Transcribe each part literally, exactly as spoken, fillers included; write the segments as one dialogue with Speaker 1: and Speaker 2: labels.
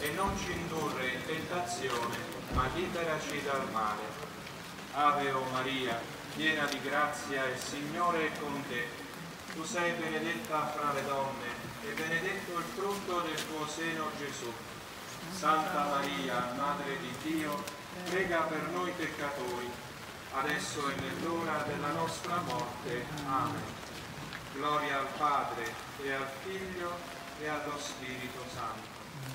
Speaker 1: e non ci indurre in tentazione, ma liberaci dal male. Ave o Maria, piena di grazia, il Signore è con te. Tu sei benedetta fra le donne e benedetto il frutto del tuo seno, Gesù. Santa Maria, Madre di Dio, prega per noi peccatori, adesso e nell'ora della nostra morte. Amen. Gloria al Padre, e al Figlio, e allo Spirito Santo.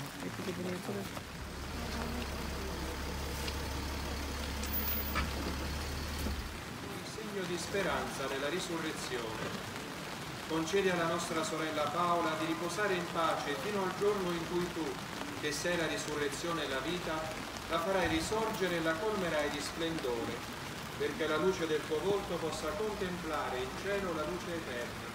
Speaker 1: Segno di speranza nella risurrezione, concedi alla nostra sorella Paola di riposare in pace fino al giorno in cui tu, che sei la risurrezione e la vita, la farai risorgere e la colmerai di splendore, perché la luce del tuo volto possa contemplare in cielo la luce eterna